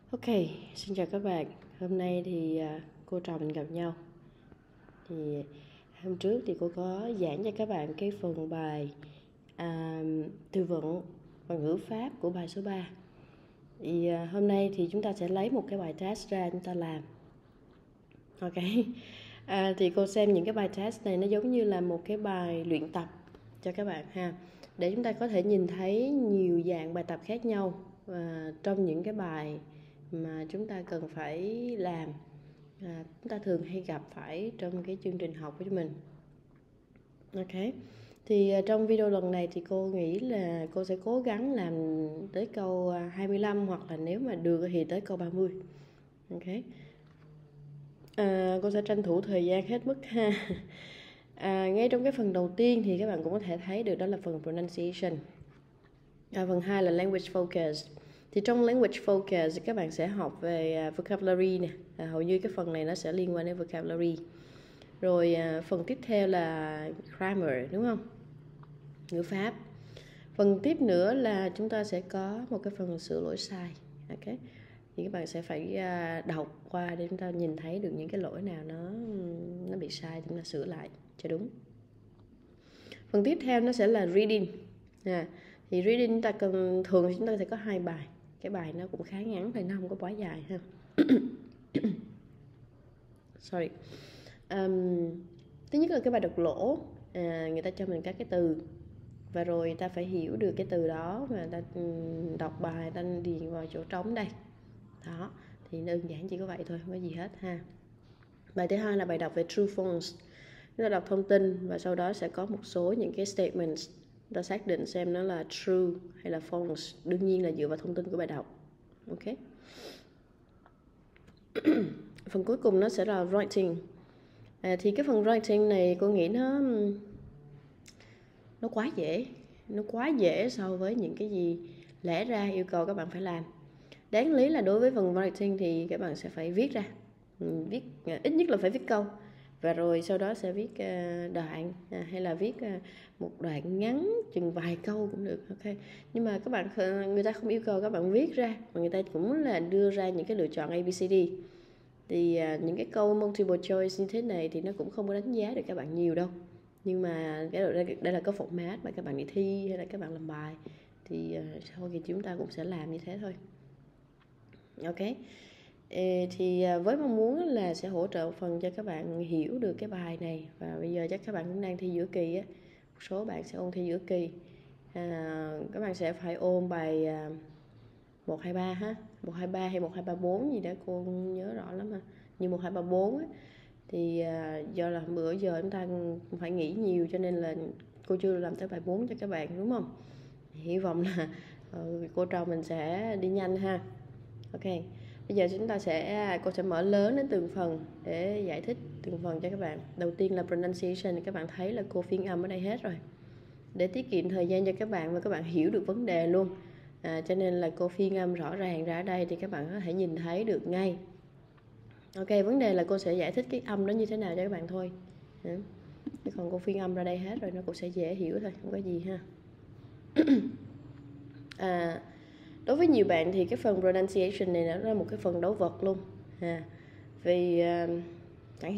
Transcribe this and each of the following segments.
Ok, xin chào các bạn. Hôm nay thì cô trò mình gặp nhau. Thì hôm trước thì cô có giảng cho các bạn cái phần bài từ vựng và ngữ pháp của bài số 3. Thì hôm nay thì chúng ta sẽ lấy một cái bài test ra chúng ta làm. Ok. Thì cô xem những cái bài test này nó giống như là một cái bài luyện tập cho các bạn ha, để chúng ta có thể nhìn thấy nhiều dạng bài tập khác nhau trong những cái bài mà chúng ta cần phải làm, chúng ta thường hay gặp phải trong cái chương trình học của chúng mình. Ok, thì trong video lần này thì cô nghĩ là cô sẽ cố gắng làm tới câu 25, hoặc là nếu mà được thì tới câu 30. Ok, cô sẽ tranh thủ thời gian hết mức ha. Ngay trong cái phần đầu tiên thì các bạn cũng có thể thấy được đó là phần pronunciation. Phần 2 là language focus. Thì trong language focus các bạn sẽ học về vocabulary nè, hầu như cái phần này nó sẽ liên quan đến vocabulary. Rồi phần tiếp theo là grammar, đúng không? Ngữ pháp. Phần tiếp nữa là chúng ta sẽ có một cái phần sửa lỗi sai. Ok, thì các bạn sẽ phải đọc qua để chúng ta nhìn thấy được những cái lỗi nào nó bị sai, chúng ta sửa lại cho đúng. Phần tiếp theo nó sẽ là reading. Thì reading chúng ta thường chúng ta sẽ có 2 bài. Cái bài nó cũng khá ngắn thôi, nó không có quá dài ha. Sorry. Thứ nhất là cái bài đọc lỗ. Người ta cho mình các cái từ, và rồi ta phải hiểu được cái từ đó và ta đọc bài, ta điền vào chỗ trống đây. Đó, thì đơn giản chỉ có vậy thôi, không có gì hết ha. Bài thứ hai là bài đọc về true false. Chúng ta đọc thông tin và sau đó sẽ có một số những cái statements, ta xác định xem nó là true hay là false, đương nhiên là dựa vào thông tin của bài đọc. Ok. Phần cuối cùng nó sẽ là writing. Thì cái phần writing này cô nghĩ nó quá dễ so với những cái gì lẽ ra yêu cầu các bạn phải làm. Đáng lý là đối với phần writing thì các bạn sẽ phải viết ra, viết ít nhất là phải viết câu, và rồi sau đó sẽ viết đoạn, hay là viết một đoạn ngắn chừng vài câu cũng được. Ok, nhưng mà các bạn, người ta không yêu cầu các bạn viết ra, mà người ta cũng là đưa ra những cái lựa chọn ABCD. Thì những cái câu multiple choice như thế này thì nó cũng không có đánh giá được các bạn nhiều đâu, nhưng mà đây là cái format mà các bạn đi thi hay là các bạn làm bài thì thôi thì chúng ta cũng sẽ làm như thế thôi. Ok, thì với mong muốn là sẽ hỗ trợ phần cho các bạn hiểu được cái bài này. Và bây giờ chắc các bạn cũng đang thi giữa kỳ á, một số bạn sẽ ôn thi giữa kỳ. Các bạn sẽ phải ôn bài 123 ha, 123 hay 1234 gì đó cô không nhớ rõ lắm mà, như 1234 á. Thì do là bữa giờ chúng ta phải nghỉ nhiều cho nên là cô chưa làm tới bài 4 cho các bạn, đúng không? Hy vọng là cô trò mình sẽ đi nhanh ha. Ok, bây giờ cô sẽ mở lớn đến từng phần để giải thích từng phần cho các bạn. Đầu tiên là pronunciation, thì các bạn thấy là cô phiên âm ở đây hết rồi, để tiết kiệm thời gian cho các bạn và các bạn hiểu được vấn đề luôn. Cho nên là cô phiên âm rõ ràng ra ở đây thì các bạn có thể nhìn thấy được ngay. Ok, vấn đề là cô sẽ giải thích cái âm đó như thế nào cho các bạn thôi. Chứ còn cô phiên âm ra đây hết rồi, nó cũng sẽ dễ hiểu thôi, không có gì ha. Đối với nhiều bạn thì cái phần pronunciation này nó là một cái phần đấu vật luôn. Vì chẳng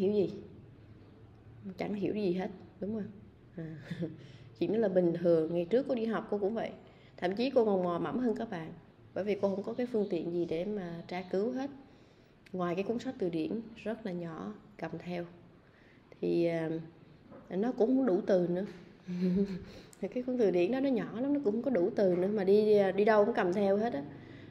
hiểu gì hết, đúng không? Chuyện đó là bình thường. Ngày trước cô đi học cô cũng vậy, thậm chí cô còn mò mẫm hơn các bạn, bởi vì cô không có cái phương tiện gì để mà tra cứu hết, ngoài cái cuốn sách từ điển rất là nhỏ cầm theo. Thì nó cũng không đủ từ nữa. Cái cuốn từ điển đó nó nhỏ lắm, nó cũng không có đủ từ nữa, mà đi đâu cũng cầm theo hết á.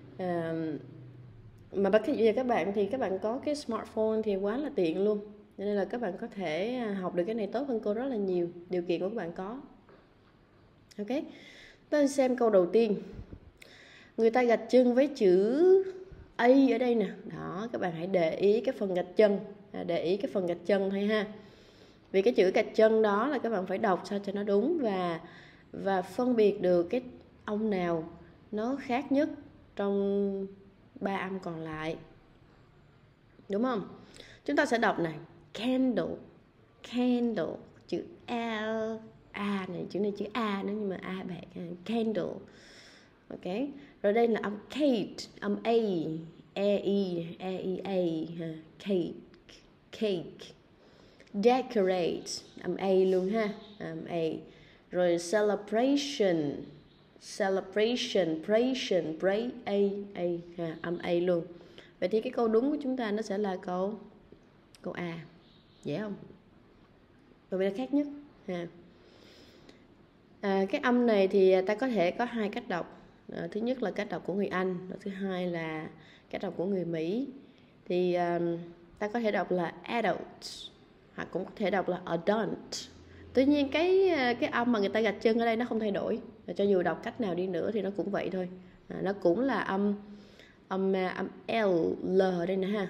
Mà bây giờ các bạn thì các bạn có cái smartphone thì quá là tiện luôn, nên là các bạn có thể học được cái này tốt hơn cô rất là nhiều. Điều kiện của các bạn có. Ok, ta xem câu đầu tiên. Người ta gạch chân với chữ A ở đây nè. Đó, các bạn hãy để ý cái phần gạch chân, để ý cái phần gạch chân thôi ha. Vì cái chữ gạch chân đó là các bạn phải đọc sao cho nó đúng, và phân biệt được cái âm nào nó khác nhất trong 3 âm còn lại, đúng không? Chúng ta sẽ đọc này, candle, chữ a này, chữ này chữ a nữa nhưng mà a bạc, candle. Ok, rồi đây là âm Kate, âm A, e i ha. Cake, cake. Decorate, âm a luôn ha, âm a. Rồi celebration, pray a ha, âm a luôn. Vậy thì cái câu đúng của chúng ta nó sẽ là câu A, dễ không? Bởi vì nó khác nhất ha. Cái âm này thì ta có thể có hai cách đọc. Thứ nhất là cách đọc của người Anh, và thứ hai là cách đọc của người Mỹ. Thì ta có thể đọc là adult, hoặc cũng có thể đọc là adult. Tuy nhiên cái âm mà người ta gạch chân ở đây nó không thay đổi. Cho dù đọc cách nào đi nữa thì nó cũng vậy thôi. Nó cũng là âm L, L ở đây nè ha.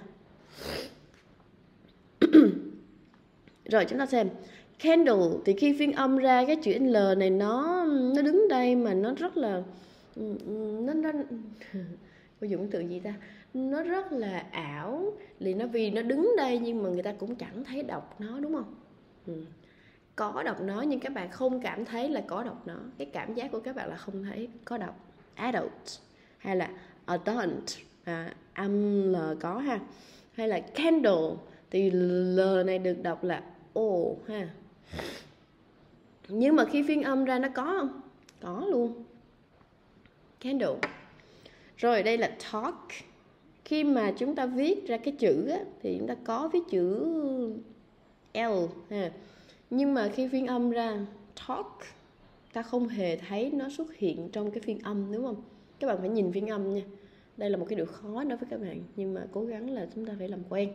Rồi chúng ta xem candle, thì khi phiên âm ra cái chữ L này nó đứng đây mà nó rất là nó cô dùng từ gì ta, nó rất là ảo. Vì nó đứng đây nhưng mà người ta cũng chẳng thấy đọc nó, đúng không? Có đọc nó nhưng các bạn không cảm thấy là có đọc nó. Cái cảm giác của các bạn là không thấy có đọc. Adult hay là adult, âm L có ha. Hay là candle thì L này được đọc là O ha. Nhưng mà khi phiên âm ra nó có không? Có luôn. Candle. Rồi đây là talk. Khi mà chúng ta viết ra cái chữ á, thì chúng ta có viết chữ L ha. Nhưng mà khi phiên âm ra talk, ta không hề thấy nó xuất hiện trong cái phiên âm, đúng không? Các bạn phải nhìn phiên âm nha. Đây là một cái điều khó đối với các bạn, nhưng mà cố gắng là chúng ta phải làm quen.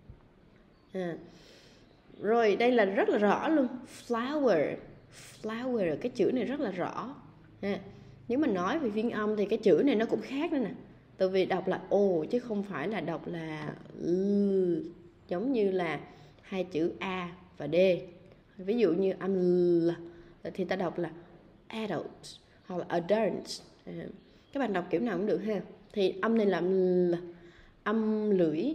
Rồi đây là rất là rõ luôn. Flower, cái chữ này rất là rõ ha. Nếu mà nói về phiên âm thì cái chữ này nó cũng khác nữa nè. Tại vì đọc là O chứ không phải là đọc là L, giống như là hai chữ A và D. Ví dụ như âm L thì ta đọc là adult hoặc là adult. Các bạn đọc kiểu nào cũng được ha. Thì âm này là L, âm lưỡi.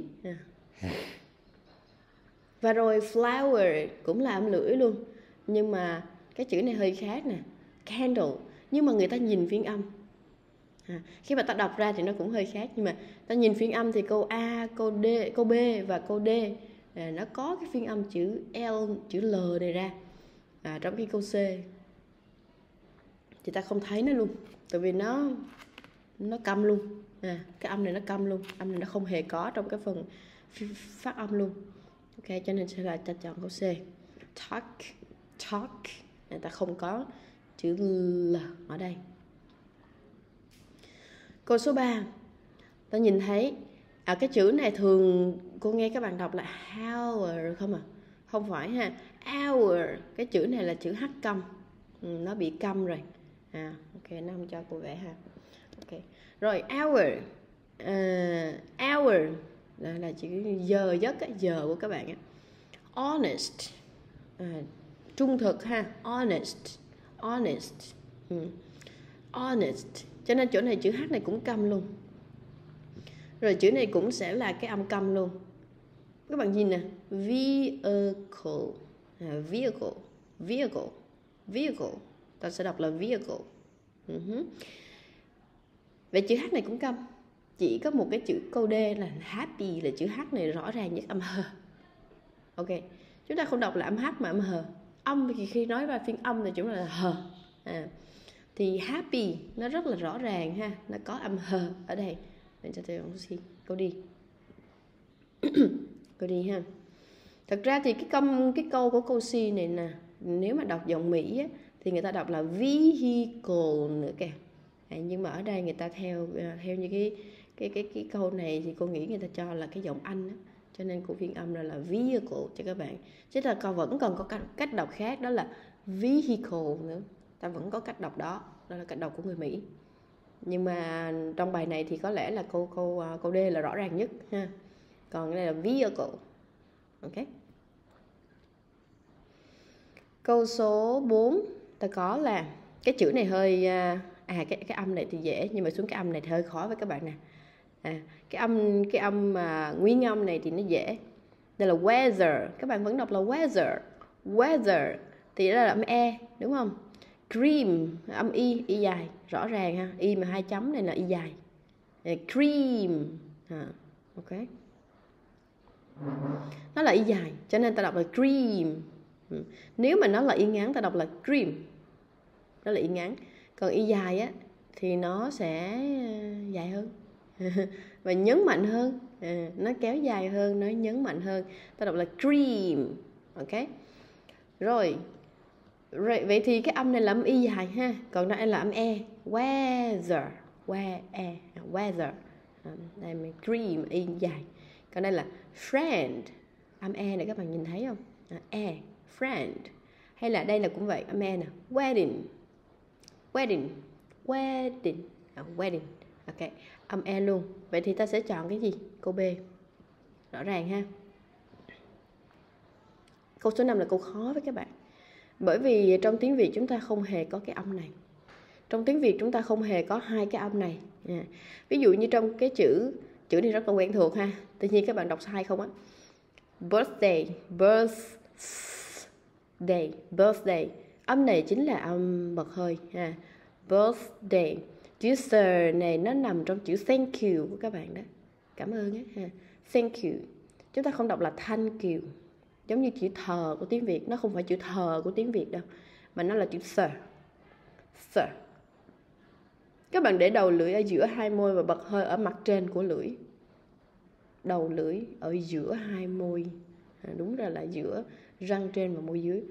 Và rồi flower cũng là âm lưỡi luôn. Nhưng mà cái chữ này hơi khác nè. Candle, nhưng mà người ta nhìn phiên âm. Khi mà ta đọc ra thì nó cũng hơi khác. Nhưng mà ta nhìn phiên âm thì câu A, câu D, câu B và câu D nó có cái phiên âm chữ L, chữ L này ra. Trong cái câu C thì ta không thấy nó luôn. Tại vì nó câm luôn. Cái âm này nó câm luôn. Âm này nó không hề có trong cái phần phát âm luôn. Ok, cho nên sẽ là ta chọn câu C. Talk. Ta không có chữ L ở đây. Câu số 3. Ta nhìn thấy cái chữ này thường cô nghe các bạn đọc là hour không à? Không phải ha. Hour, cái chữ này là chữ H câm. Nó bị câm rồi. Ok, nó không cho cô vẽ ha. Ok. Rồi hour. Hour là chữ giờ giấc, giờ của các bạn á. Honest, trung thực ha. Honest. Cho nên chỗ này chữ H này cũng câm luôn. Rồi chữ này cũng sẽ là cái âm câm luôn. Các bạn nhìn nè. Vehicle. Ta sẽ đọc là vehicle. Vậy chữ H này cũng câm. Chỉ có một cái chữ câu D là happy, là chữ H này rõ ràng nhất, âm H. Ok, chúng ta không đọc là âm H mà âm H. Âm thì khi nói ra phiên âm thì chúng ta là H. Thì happy nó rất là rõ ràng ha, nó có âm H ở đây. Để cho tôi câu đi. Câu đi ha. Thật ra thì cái câu của câu C này nè, nếu mà đọc giọng Mỹ á, thì người ta đọc là vehicle nữa kìa. Nhưng mà ở đây người ta theo như cái câu này thì cô nghĩ người ta cho là cái giọng Anh á, cho nên cô phiên âm là vehicle cho các bạn. Chứ là con vẫn còn có cách đọc khác, đó là vehicle nữa. Ta vẫn có cách đọc đó là cách đọc của người Mỹ. Nhưng mà trong bài này thì có lẽ là câu D là rõ ràng nhất ha. Còn cái này là vehicle. Ok. Câu số 4 ta có là cái chữ này hơi cái âm này thì dễ, nhưng mà xuống cái âm này thì hơi khó với các bạn nè. Cái âm mà nguyên âm này thì nó dễ. Đây là weather, các bạn vẫn đọc là weather thì đó là âm E, đúng không? Cream, âm y dài, rõ ràng ha, y mà 2 chấm này là y dài. Cream, Ok, nó là y dài cho nên ta đọc là dream. Nếu mà nó là y ngắn ta đọc là dream, đó là y ngắn. Còn y dài á thì nó sẽ dài hơn và nhấn mạnh hơn, nó kéo dài hơn, nó nhấn mạnh hơn, ta đọc là dream. Ok, rồi vậy thì cái âm này là âm y dài ha, còn đây là âm e, weather, weather. Đây là dream y dài, còn đây là friend, âm e này các bạn nhìn thấy không, friend. Hay là đây là cũng vậy, âm e nè, wedding, wedding. Ok, âm e luôn. Vậy thì ta sẽ chọn cái gì? Câu B, rõ ràng ha. Câu số 5 là câu khó với các bạn, bởi vì trong tiếng Việt chúng ta không hề có cái âm này. Trong tiếng Việt chúng ta không hề có hai cái âm này. Ví dụ như trong cái chữ này rất là quen thuộc ha, tự nhiên các bạn đọc sai không á. Birthday. Âm này chính là âm bật hơi ha. Birthday. Chữ sir này nó nằm trong chữ thank you của các bạn đó. Cảm ơn á ha. Thank you. Chúng ta không đọc là thank you. Giống như chữ thờ của tiếng Việt, nó không phải chữ thờ của tiếng Việt đâu, mà nó là chữ sir. Các bạn để đầu lưỡi ở giữa hai môi và bật hơi ở mặt trên của lưỡi. Đầu lưỡi ở giữa hai môi, đúng ra là giữa răng trên và môi dưới.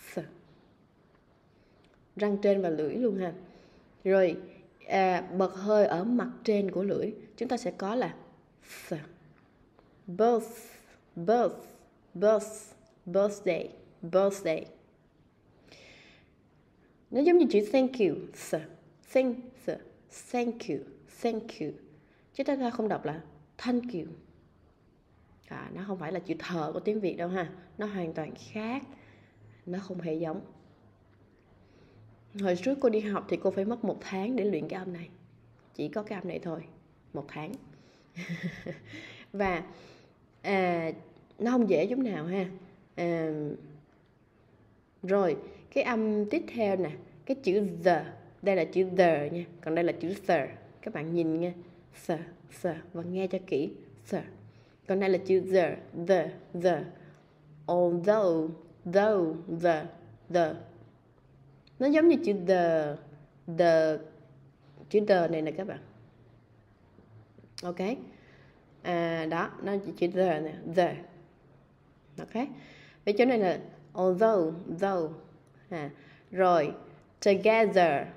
Răng trên và lưỡi luôn ha. Rồi bật hơi ở mặt trên của lưỡi, chúng ta sẽ có là birthday. Nó giống như chữ thank you, thank you. Chứ ta không đọc là thank you. Nó không phải là chữ thờ của tiếng Việt đâu ha, nó hoàn toàn khác, nó không hề giống. Hồi trước cô đi học thì cô phải mất 1 tháng để luyện cái âm này, chỉ có cái âm này thôi, 1 tháng. Và nó không dễ chút nào ha. Rồi cái âm tiếp theo nè, cái chữ the, đây là chữ the nha, còn đây là chữ the. Các bạn nhìn nha, the và nghe cho kỹ, the. Còn đây là chữ the. Although, though, the. Nó giống như chữ the, chữ the này nè các bạn. Ok, đó, nó chữ the nè, the. Ok, vậy chỗ này là although, though. Rồi together,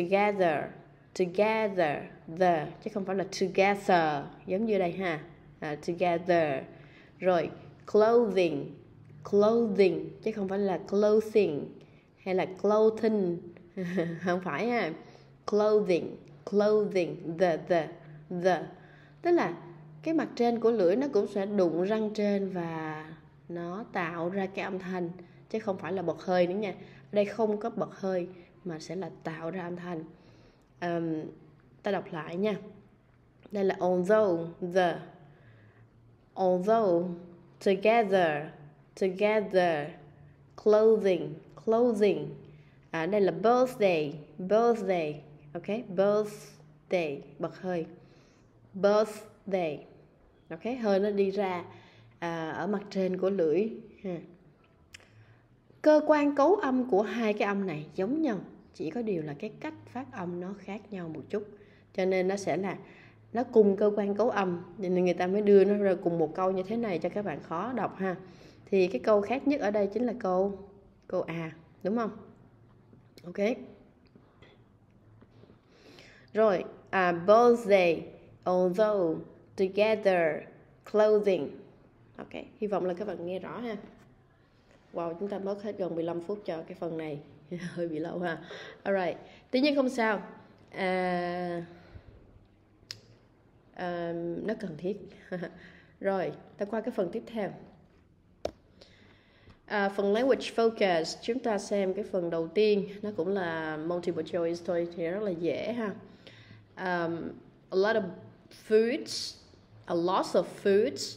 the, chứ không phải là together giống như đây ha. Together. Rồi clothing, chứ không phải là clothing hay là clothing. Không phải ha. Clothing, the. Tức là cái mặt trên của lưỡi nó cũng sẽ đụng răng trên và nó tạo ra cái âm thanh, chứ không phải là bật hơi nữa nha. Ở đây không có bật hơi mà sẽ là tạo ra âm thanh. Ta đọc lại nha. Đây là although, the. Although, together, clothing. Đây là birthday. Ok, birthday, bật hơi. Birthday. Ok, hơi nó đi ra ở mặt trên của lưỡi ha. Cơ quan cấu âm của hai cái âm này giống nhau, chỉ có điều là cái cách phát âm nó khác nhau một chút, cho nên nó sẽ là nó cùng cơ quan cấu âm nên người ta mới đưa nó ra cùng một câu như thế này cho các bạn khó đọc ha. Thì cái câu khác nhất ở đây chính là câu A, đúng không? Ok. Rồi birthday, although, together, clothing. Ok, hy vọng là các bạn nghe rõ ha. Wow, chúng ta mất hết gần 15 phút cho cái phần này. Hơi bị lâu ha. Alright, tuy nhiên không sao. Nó cần thiết. Rồi, ta qua cái phần tiếp theo. Phần language focus, chúng ta xem cái phần đầu tiên, nó cũng là multiple choice thôi, thì rất là dễ ha. A lot of foods, a lot of foods.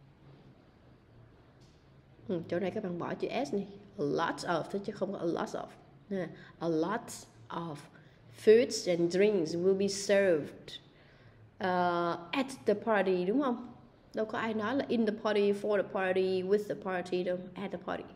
Chỗ này các bạn bỏ chữ S đi, a lot of thôi chứ không có a lot of. A lot of foods and drinks will be served. at the party, đúng không? Đâu có ai nói là in the party, for the party, with the party đâu, at the party.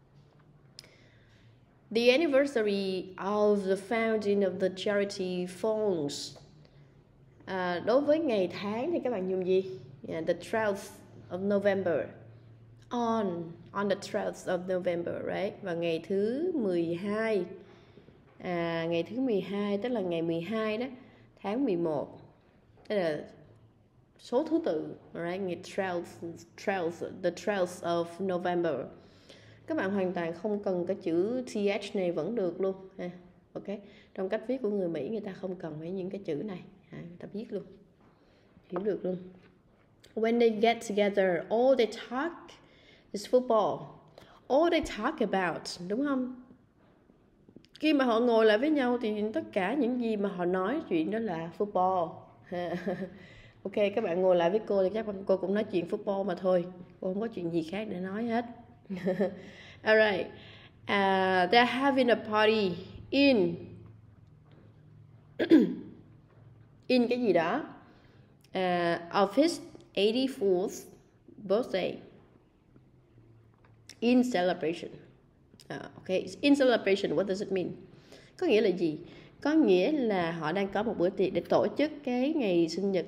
The anniversary of the founding of the charity falls. Đối với ngày tháng thì các bạn dùng gì? The 12th of November. On the 12th of November, right? Và ngày thứ 12. Ngày thứ 12 tức là ngày 12 đó, tháng 11. Tức là số thứ tự, right? Ngày 12th, the 12th of November. Các bạn hoàn toàn không cần cái chữ th này vẫn được luôn. Ok. Trong cách viết của người Mỹ người ta không cần phải những cái chữ này. Người ta viết luôn. Hiểu được luôn. When they get together, all they talk is football. All they talk about, đúng không? Khi mà họ ngồi lại với nhau thì tất cả những gì mà họ nói chuyện đó là football. Ok, các bạn ngồi lại với cô thì chắc cô cũng nói chuyện football mà thôi. Cô không có chuyện gì khác để nói hết. Alright. They're having a party in in cái gì đó. Of his 84th birthday. In celebration. Okay, in celebration, what does it mean? Có nghĩa là gì? Có nghĩa là họ đang có một bữa tiệc để tổ chức cái ngày sinh nhật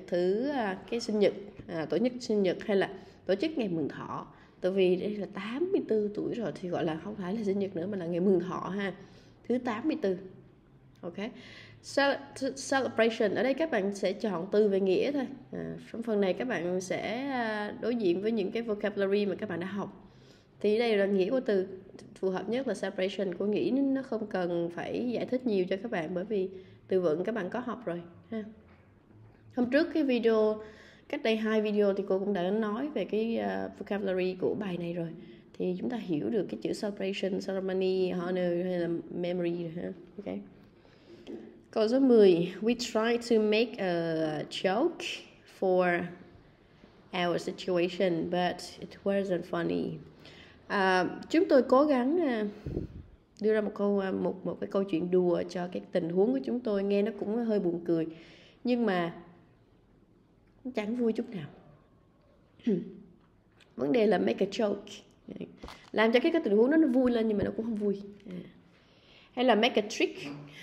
tổ chức sinh nhật hay là tổ chức ngày mừng thọ. Tại vì đây là 84 tuổi rồi thì gọi là không phải là sinh nhật nữa mà là ngày mừng thọ ha. Thứ 84. Ok. Celebration, ở đây các bạn sẽ chọn từ về nghĩa thôi. Trong phần này các bạn sẽ đối diện với những cái vocabulary mà các bạn đã học. Thì đây là nghĩa của từ phù hợp nhất là celebration. Cô nghĩ nó không cần phải giải thích nhiều cho các bạn bởi vì từ vựng các bạn có học rồi ha. Hôm trước cái video, cách đây 2 video thì cô cũng đã nói về cái vocabulary của bài này rồi. Thì chúng ta hiểu được cái chữ celebration, ceremony, honor hay là memory rồi ha. Ok. Câu số 10. We try to make a joke for our situation but it wasn't funny. Chúng tôi cố gắng đưa ra một cái câu chuyện đùa cho cái tình huống của chúng tôi, nghe nó cũng hơi buồn cười nhưng mà chẳng vui chút nào. Vấn đề là make a joke, làm cho cái tình huống đó nó vui lên nhưng mà nó cũng không vui. Hay là make a trick.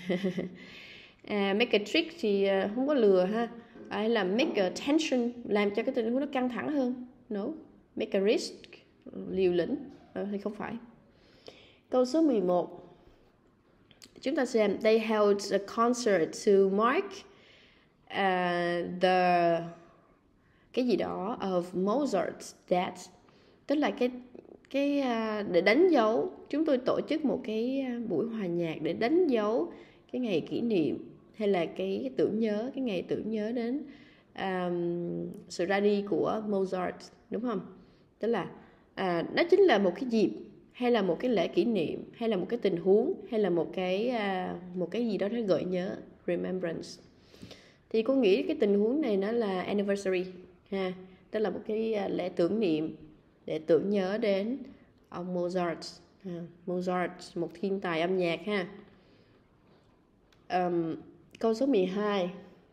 Make a trick thì không có lừa ha. Hay là make a tension, làm cho cái tình huống nó căng thẳng hơn. No, make a risk, liều lĩnh. Thì không phải. Câu số 11. Chúng ta xem. They held a concert to mark cái gì đó of Mozart's death. Tức là cái để đánh dấu, chúng tôi tổ chức một cái buổi hòa nhạc để đánh dấu cái ngày kỷ niệm hay là cái tưởng nhớ, cái ngày tưởng nhớ đến sự ra đi của Mozart, đúng không? Tức là đó chính là một cái dịp hay là một cái lễ kỷ niệm hay là một cái tình huống hay là một cái gì đó nó gợi nhớ, remembrance. Thì cô nghĩ cái tình huống này nó là anniversary ha, tức là một cái lễ tưởng niệm để tưởng nhớ đến ông Mozart. Mozart, một thiên tài âm nhạc ha. Câu số 12.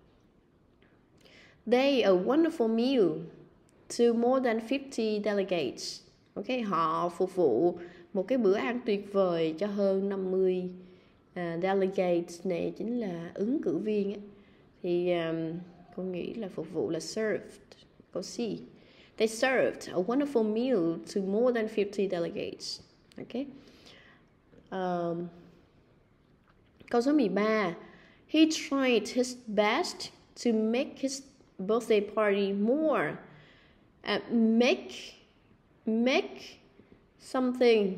They a wonderful meal to more than 50 delegates. Ok, họ phục vụ một cái bữa ăn tuyệt vời cho hơn 50 delegates, này chính là ứng cử viên ấy. Thì con nghĩ là phục vụ là served. Câu C. They served a wonderful meal to more than 50 delegates. Ok. Câu số 13. He tried his best to make his birthday party more. Make something.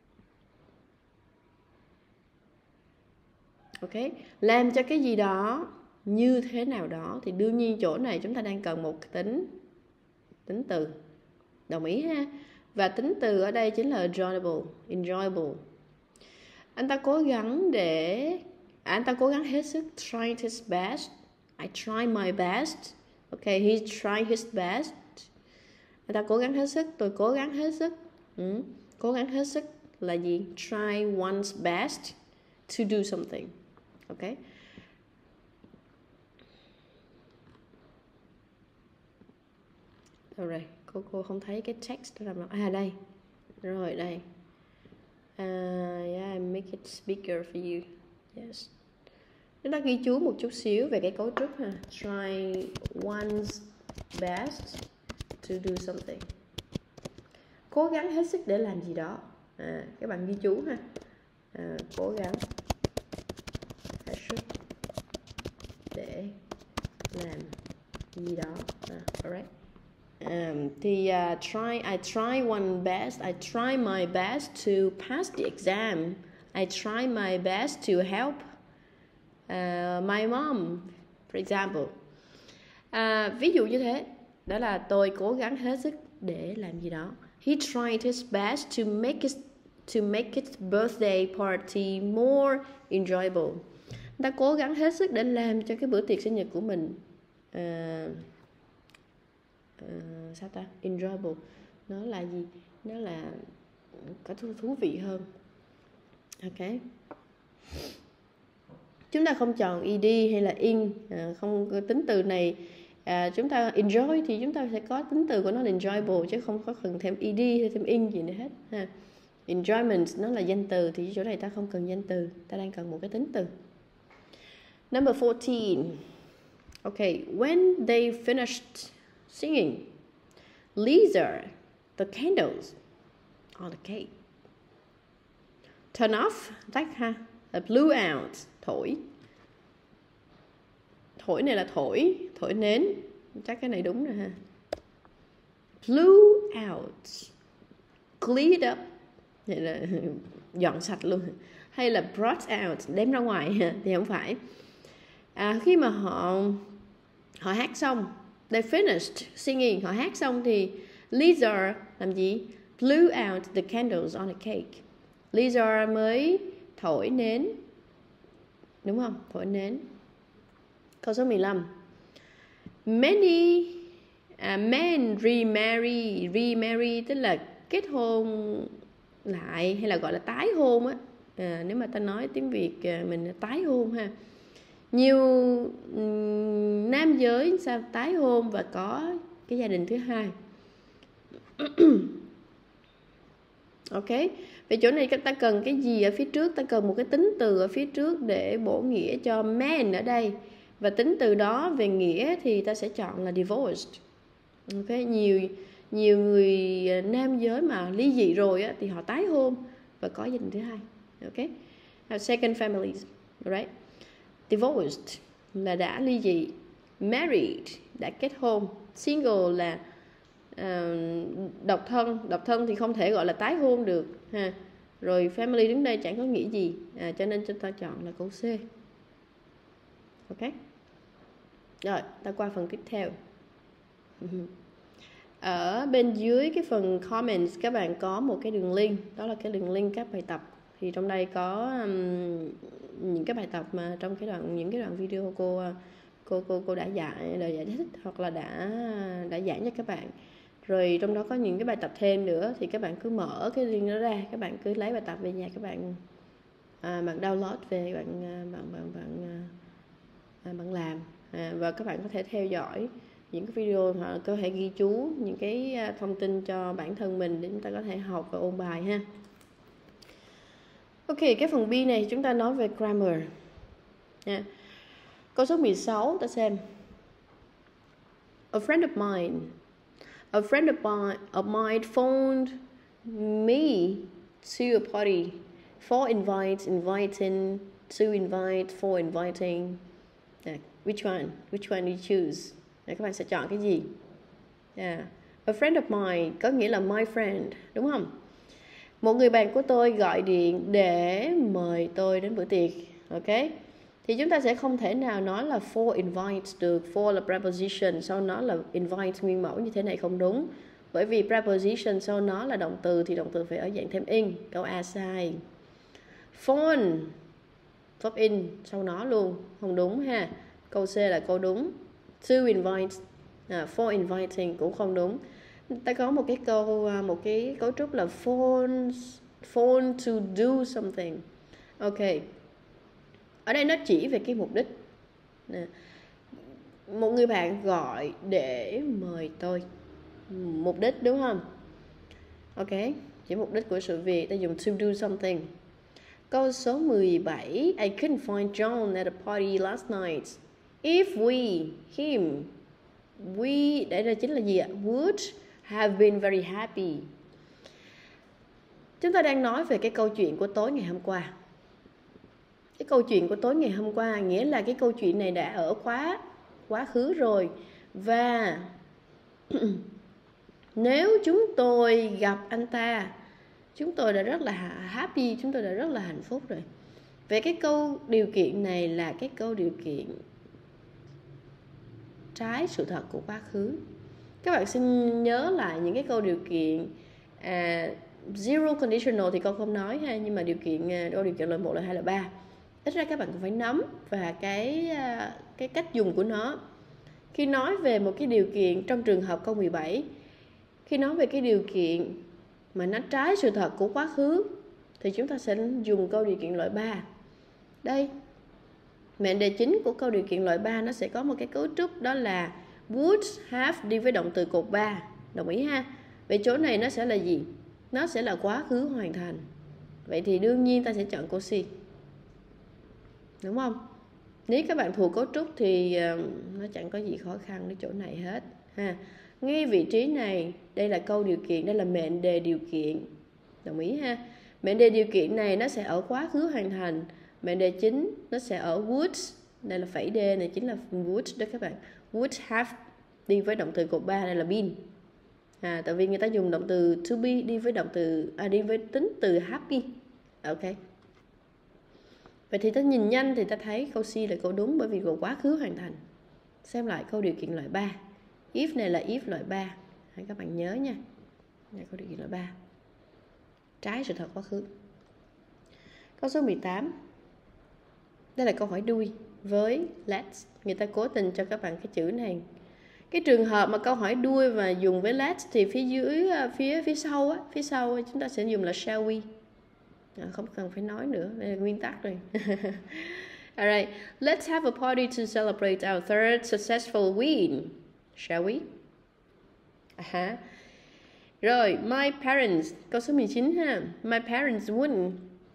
Ok. Làm cho cái gì đó như thế nào đó. Thì đương nhiên chỗ này chúng ta đang cần một tính từ. Đồng ý ha. Và tính từ ở đây chính là enjoyable. Anh ta cố gắng hết sức. Tried his best. I try my best. Ok, he tried his best. Anh ta cố gắng hết sức. Tôi cố gắng hết sức. Cố gắng hết sức là gì? Try one's best to do something. Ok. Đâu rồi, cô không thấy cái text đó làm đâu. Đây. Rồi đây. Yeah, make it bigger for you. Yes. Chúng ta ghi chú một chút xíu về cái cấu trúc ha. Try one's best to do something. Cố gắng hết sức để làm gì đó. Các bạn ghi chú ha. Cố gắng hết sức để làm gì đó. Alright. I try I try my best to pass the exam. I try my best to help my mom, for example. Ví dụ như thế, đó là tôi cố gắng hết sức để làm gì đó. He tried his best to make its birthday party more enjoyable. Ta cố gắng hết sức để làm cho cái bữa tiệc sinh nhật của mình sao ta? Enjoyable. Nó là gì? Nó là có thú vị hơn. Ok. Chúng ta không chọn ed hay là in, không tính từ này. Chúng ta enjoy thì chúng ta sẽ có tính từ của nó là enjoyable, chứ không có cần thêm ed hay thêm in gì nữa hết ha. Enjoyment nó là danh từ, thì chỗ này ta không cần danh từ, ta đang cần một cái tính từ. Number 14. Okay, when they finished singing, Lisa the candles on the cake. Turn off, tắt ha. Blew out, thổi. Thổi này là thổi nến. Chắc cái này đúng rồi ha. Blew out, cleaned up, này là dọn sạch luôn. Hay là brought out, đem ra ngoài thì không phải. Khi mà họ hát xong, they finished singing, họ hát xong thì Lisa làm gì? Blew out the candles on a cake. Lisa mới thổi nến. Đúng không? Thổi nến. Câu số 15. Many men remarry tức là kết hôn lại, hay là gọi là tái hôn á. Nếu mà ta nói tiếng Việt mình là tái hôn ha. Nhiều nam giới sao tái hôn và có cái gia đình thứ hai. Ok. Vậy chỗ này ta cần cái gì ở phía trước? Ta cần một cái tính từ ở phía trước để bổ nghĩa cho man ở đây. Và tính từ đó về nghĩa thì ta sẽ chọn là divorced. Ok. Nhiều người nam giới mà ly dị rồi á, thì họ tái hôn và có gia đình thứ hai. Ok. Second families. Alright. Divorced là đã ly dị. Married đã kết hôn. Single là độc thân thì không thể gọi là tái hôn được ha. Rồi family đứng đây chẳng có nghĩa gì, cho nên chúng ta chọn là câu C. Ok. Rồi ta qua phần tiếp theo. Ở bên dưới cái phần comments các bạn có một cái đường link, đó là cái đường link các bài tập. Thì trong đây có những cái bài tập mà trong những cái đoạn video cô đã giải thích hoặc là đã giảng cho các bạn. Rồi trong đó có những cái bài tập thêm nữa, thì các bạn cứ mở cái link đó ra, các bạn cứ lấy bài tập về nhà, các bạn bạn download về, bạn làm, và các bạn có thể theo dõi những cái video, hoặc có thể ghi chú những cái thông tin cho bản thân mình để chúng ta có thể học và ôn bài ha. Ok, cái phần B này chúng ta nói về grammar. Câu số 16 ta xem. A friend of mine phoned me to a party. For invite, inviting, to invite, for inviting. Which one do you choose? Các bạn sẽ chọn cái gì? A friend of mine có nghĩa là my friend, đúng không? Một người bạn của tôi gọi điện để mời tôi đến bữa tiệc. Ok. Thì chúng ta sẽ không thể nào nói là for invite được. For là preposition, sau nó là invite nguyên mẫu, như thế này không đúng. Bởi vì preposition sau nó là động từ, thì động từ phải ở dạng thêm in. Câu A sai. Phone, top in sau nó luôn, không đúng ha. Câu C là câu đúng. To invite, for inviting cũng không đúng. Ta có một cái cấu trúc là phone to do something. Ok. Ở đây nó chỉ về cái mục đích. Một người bạn gọi để mời tôi. mục đích, đúng không? Ok, chỉ mục đích của sự việc, ta dùng to do something. Câu số 17. I couldn't find John at the party last night. If we, him, we, đây là chính là gì ạ? Would have been very happy. Chúng ta đang nói về cái câu chuyện của tối ngày hôm qua. Cái câu chuyện của tối ngày hôm qua nghĩa là cái câu chuyện này đã ở quá khứ rồi. Và nếu chúng tôi gặp anh ta, chúng tôi đã rất là happy, chúng tôi đã rất là hạnh phúc rồi. Về cái câu điều kiện này là cái câu điều kiện trái sự thật của quá khứ. Các bạn xin nhớ lại những cái câu điều kiện zero conditional thì con không nói ha, nhưng mà câu điều kiện loại 1, loại 2, loại 3 ít ra các bạn cũng phải nắm và cái cách dùng của nó. Khi nói về một cái điều kiện trong trường hợp câu 17, khi nói về cái điều kiện mà nó trái sự thật của quá khứ thì chúng ta sẽ dùng câu điều kiện loại 3. Đây, mệnh đề chính của câu điều kiện loại 3 nó sẽ có một cái cấu trúc, đó là would have đi với động từ cột 3. Đồng ý ha? Vậy chỗ này nó sẽ là gì? Nó sẽ là quá khứ hoàn thành. Vậy thì đương nhiên ta sẽ chọn câu C. Đúng không? Nếu các bạn thuộc cấu trúc thì nó chẳng có gì khó khăn ở chỗ này hết ha. Ngay vị trí này, đây là câu điều kiện, đây là mệnh đề điều kiện. Đồng ý ha? Mệnh đề điều kiện này nó sẽ ở quá khứ hoàn thành. Mệnh đề chính nó sẽ ở would. Đây là phẩy D này chính là would đó các bạn. Would have đi với động từ cột 3, đây là been. Tại vì người ta dùng động từ to be đi với đi với tính từ happy. Ok. Vậy thì ta nhìn nhanh thì ta thấy câu C là câu đúng, bởi vì gồm quá khứ hoàn thành. Xem lại câu điều kiện loại 3. If này là if loại 3. Các bạn nhớ nha. Đây câu điều kiện loại 3. Trái sự thật quá khứ. Câu số 18. Đây là câu hỏi đuôi với let's. Người ta cố tình cho các bạn cái chữ này. Cái trường hợp mà câu hỏi đuôi và dùng với let's thì phía sau chúng ta sẽ dùng là shall we. Không cần phải nói nữa, đây là nguyên tắc rồi. Alright, let's have a party to celebrate our third successful win. Shall we? Rồi, my parents, câu số 19 ha. My parents wouldn't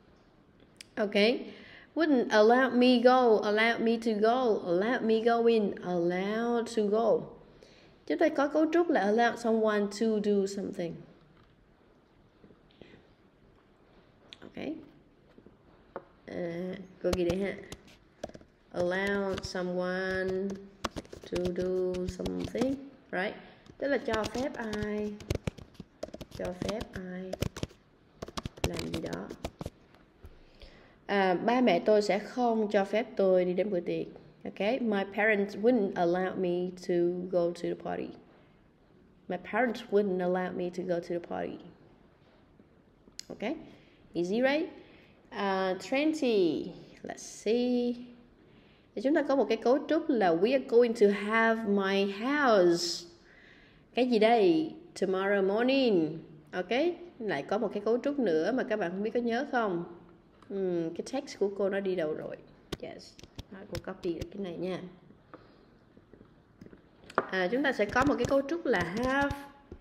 allow me to go, allow me go in, allow to go. Chúng ta có cấu trúc là allow someone to do something. Ok. Cô ghi đây ha. Allow someone to do something, right? Tức là cho phép ai làm gì đó. Ba mẹ tôi sẽ không cho phép tôi đi đến bữa tiệc. Okay, my parents wouldn't allow me to go to the party. My parents wouldn't allow me to go to the party. Okay, easy, right? 20. Let's see. Thì chúng ta có một cái cấu trúc là we are going to have my house. Cái gì đây? Tomorrow morning. Ok, lại có một cái cấu trúc nữa mà các bạn không biết có nhớ không? Cái text của cô nó đi đâu rồi? Yes, cô copy được cái này nha. Chúng ta sẽ có một cái cấu trúc là have.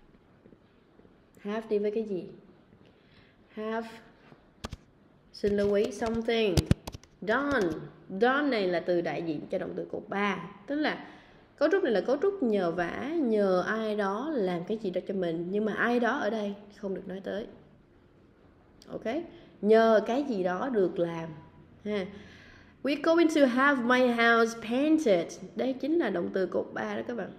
Have đi với cái gì? Have, xin lưu ý, something done. Done này là từ đại diện cho động từ cột 3. Tức là cấu trúc này là cấu trúc nhờ vả, nhờ ai đó làm cái gì đó cho mình. Nhưng mà ai đó ở đây không được nói tới. Ok, nhờ cái gì đó được làm ha. We're going to have my house painted. Đây chính là động từ cột 3 đó các bạn.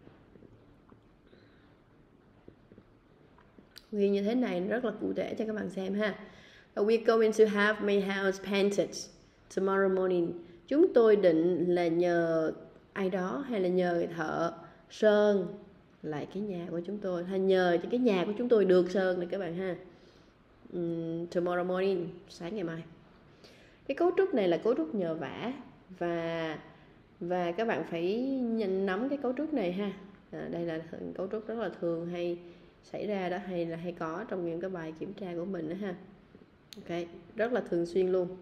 Ghi như thế này rất là cụ thể cho các bạn xem ha. We're going to have my house painted tomorrow morning. Chúng tôi định là nhờ ai đó hay là nhờ người thợ sơn lại cái nhà của chúng tôi, hay nhờ cho cái nhà của chúng tôi được sơn này các bạn ha. Tomorrow morning, sáng ngày mai. Cái cấu trúc này là cấu trúc nhờ vả, và các bạn phải nắm cái cấu trúc này ha. Đây là cấu trúc rất là thường hay xảy ra đó, hay có trong những cái bài kiểm tra của mình đó ha. Ok, rất là thường xuyên luôn.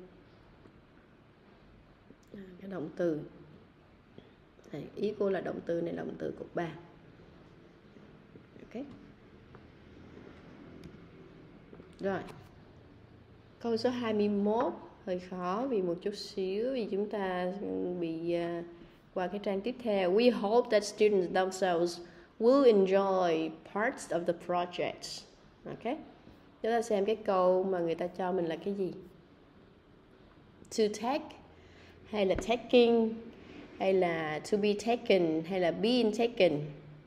Cái động từ này, ý cô là động từ này là động từ cột 3. Ok. Rồi. Câu số 21 hơi khó vì một chút xíu, vì chúng ta bị qua cái trang tiếp theo. We hope that students themselves will enjoy parts of the project. Ok. Chúng ta xem cái câu mà người ta cho mình là cái gì. To take, hay là taking, hay là to be taken, hay là being taken.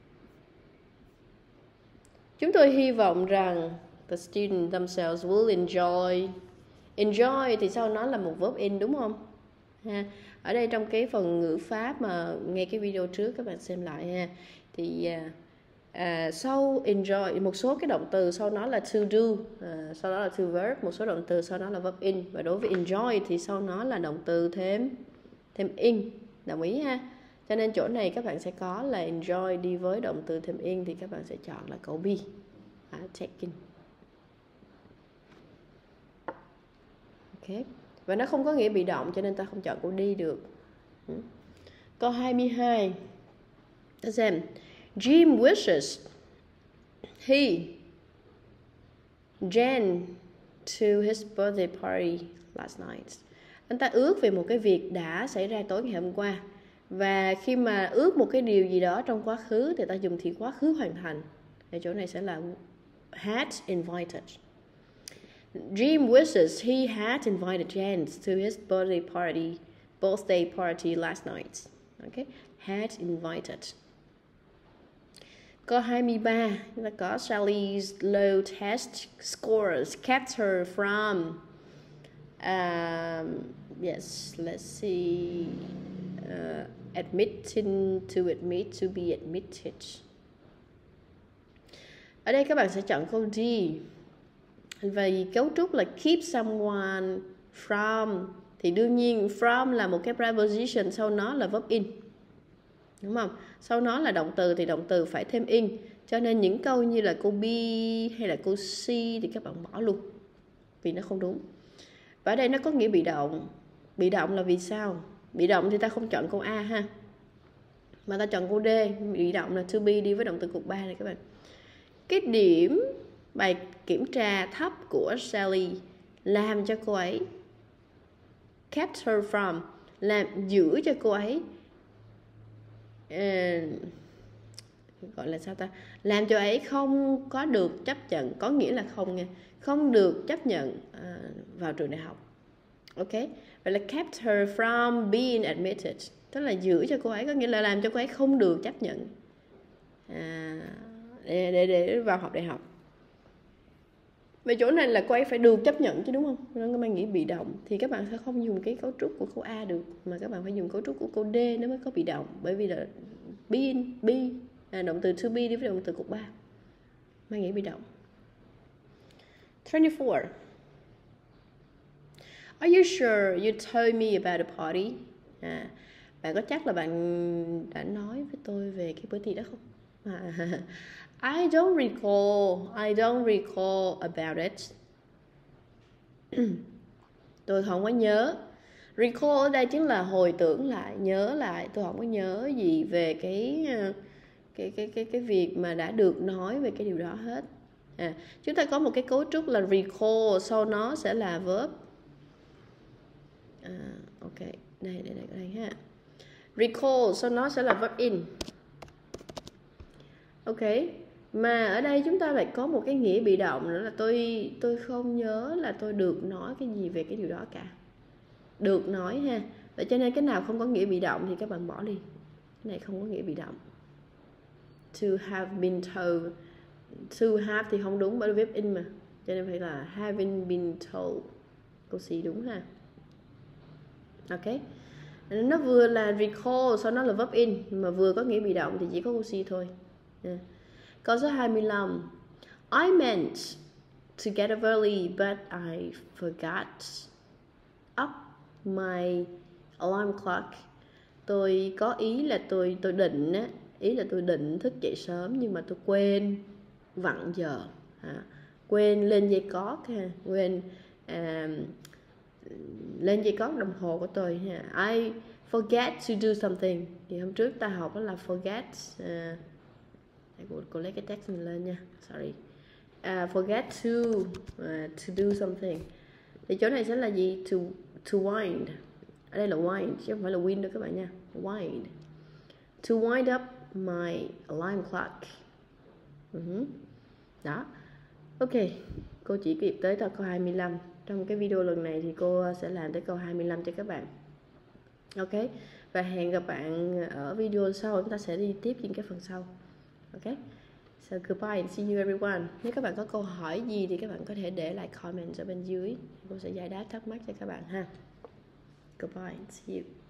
Chúng tôi hy vọng rằng the students themselves will enjoy. Enjoy thì sau nó là một verb in đúng không? Ha. Ở đây trong cái phần ngữ pháp mà nghe cái video trước các bạn xem lại ha, thì sau enjoy một số cái động từ sau nó là to do, sau đó là to verb, một số động từ sau đó là verb in, và đối với enjoy thì sau nó là động từ thêm in, đồng ý ha? Cho nên chỗ này các bạn sẽ có là enjoy đi với động từ thêm in thì các bạn sẽ chọn là câu B, taking. Ok. Và nó không có nghĩa bị động cho nên ta không chọn câu D được. Câu 22. Ta xem. Jim wishes he ran to his birthday party last night. Anh ta ước về một cái việc đã xảy ra tối ngày hôm qua. Và khi mà ước một cái điều gì đó trong quá khứ thì ta dùng thì quá khứ hoàn thành. Ở chỗ này sẽ là had invited. Jim wishes he had invited Jan to his birthday party last night. Okay, had invited. Câu 23, chúng ta có Sally's low test scores kept her from yes, let's see, admitting to admit to be admitted. Ở đây các bạn sẽ chọn câu D. Vì cấu trúc là keep someone from thì đương nhiên from là một cái preposition, sau nó là verb in, đúng không? Sau nó là động từ thì động từ phải thêm in. Cho nên những câu như là câu B hay là câu C thì các bạn bỏ luôn vì nó không đúng. Và ở đây nó có nghĩa bị động. Bị động là vì sao? Bị động thì ta không chọn câu A ha, mà ta chọn câu D. Bị động là to be đi với động từ cục 3 này các bạn. Cái điểm bài kiểm tra thấp của Sally làm cho cô ấy kept her from, làm giữ cho cô ấy gọi là sao ta, làm cho ấy không có được chấp nhận, có nghĩa là không được chấp nhận vào trường đại học. Ok, vậy là kept her from being admitted, tức là giữ cho cô ấy, có nghĩa là làm cho cô ấy không được chấp nhận để vào học đại học. Về chỗ này là cô ấy phải được chấp nhận chứ, đúng không? Nên các bạn nghĩ bị động thì các bạn sẽ không dùng cái cấu trúc của câu A được, mà các bạn phải dùng cấu trúc của câu D nó mới có bị động. Bởi vì là động từ to be đi với động từ cục 3 mang nghĩa bị động. 24. Are you sure you told me about the party? Bạn có chắc là bạn đã nói với tôi về cái bữa tiệc đó không? I don't recall about it. Tôi không có nhớ. Recall ở đây chính là hồi tưởng lại, nhớ lại. Tôi không có nhớ gì về cái việc mà đã được nói về cái điều đó hết. Chúng ta có một cái cấu trúc là recall, sau nó sẽ là verb. Ok, đây ha. Recall sau nó sẽ là verb in. Ok. Mà ở đây chúng ta lại có một cái nghĩa bị động nữa là tôi không nhớ là tôi được nói cái gì về cái điều đó cả. Được nói ha. Vậy cho nên cái nào không có nghĩa bị động thì các bạn bỏ đi. Cái này không có nghĩa bị động. To have been told. To have thì không đúng bởi verb in mà. Cho nên phải là having been told. Câu C đúng ha. Ok. Nó vừa là recall, sau nó là verb in, mà vừa có nghĩa bị động thì chỉ có câu C thôi. Câu số 25. I meant to get up early but I forgot up my alarm clock. Tôi có ý là tôi định á, ý là tôi định thức dậy sớm nhưng mà tôi quên vặn giờ, quên lên dây clock ha, quên lên dây clock đồng hồ của tôi ha. I forget to do something. Thì hôm trước ta học đó là forget Cô lấy cái text này lên nha, sorry. Forget to do something. Thì chỗ này sẽ là gì? To wind. Ở đây là wind chứ không phải là win đâu các bạn nha. Wind. To wind up my alarm clock. Đó. Ok, cô chỉ kịp tới câu 25. Trong cái video lần này thì cô sẽ làm tới câu 25 cho các bạn. Ok, và hẹn gặp bạn ở video sau, chúng ta sẽ đi tiếp những cái phần sau. Ok, so goodbye and see you everyone. Nếu các bạn có câu hỏi gì thì các bạn có thể để lại comment ở bên dưới, cô sẽ giải đáp thắc mắc cho các bạn ha. Goodbye and see you.